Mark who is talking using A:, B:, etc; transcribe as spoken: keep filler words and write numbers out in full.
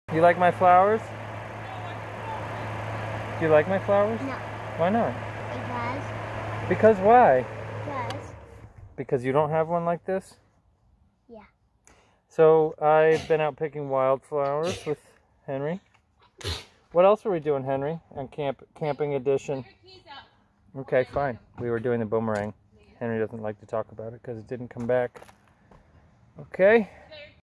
A: You like my flowers? Do you like my flowers?
B: No.
A: Why not?
B: Because.
A: Because why?
B: Because.
A: Because you don't have one like this?
B: Yeah.
A: So I've been out picking wildflowers with Henry. What else were we doing, Henry, on camp camping edition? Okay, fine. We were doing the boomerang. Henry doesn't like to talk about it because it didn't come back. Okay.